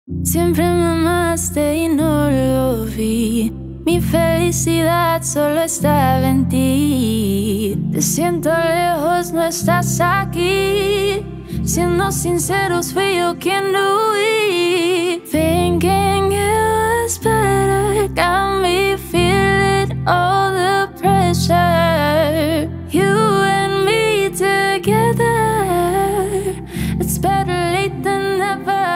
Siempre me amaste y no lo vi. Mi felicidad solo estaba en ti. Te siento lejos, no estás aquí. Siendo sinceros, fui yo quien lo vi. Thinking it was better, got me feeling all the pressure. You and me together, it's better late than never.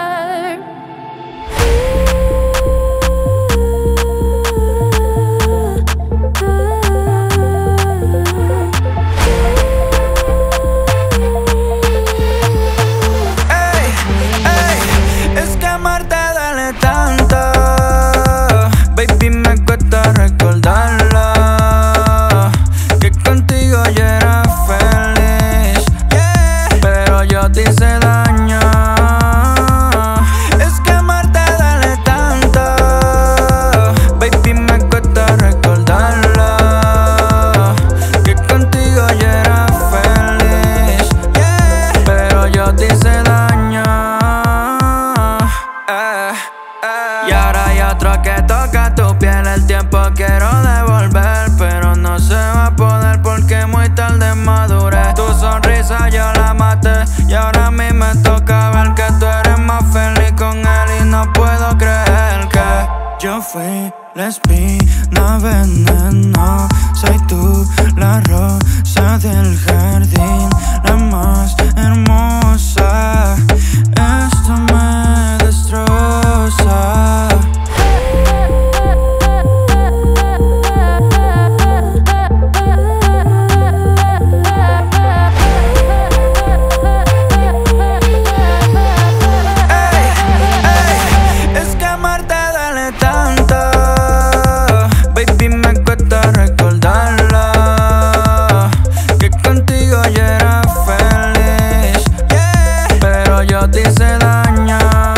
Y ahora hay otro que toca tu piel. El tiempo quiero devolver, pero no se va a poder porque muy tarde maduré. Tu sonrisa yo la maté y ahora a mí me toca ver que tú eres más feliz con él. Y no puedo creer que yo fui la espina veneno. Soy tú la rosa del jardín, la más hermosa. Esto me destroza. Es que amarte duele tanto, baby, me cuesta recordarlo, que contigo yo era feliz, pero yo te hice daño.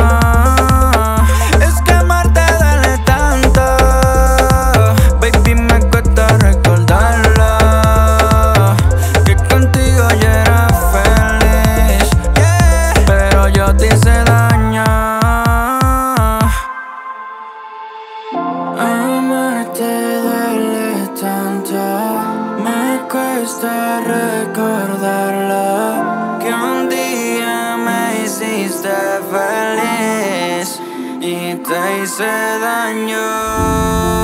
Es que amarte duele tanto, baby, me cuesta recordarlo, que contigo yo era feliz, pero yo te hice daño. Amarte duele tanto, me cuesta recordarlo, que un día me hiciste feliz y te hice daño.